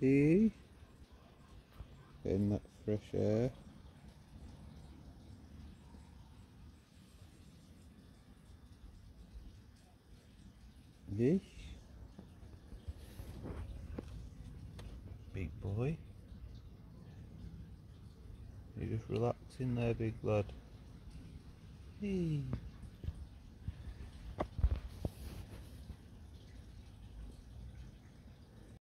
Hey, getting that fresh air. Yes, big boy. You're just relaxing there, big lad. Hey.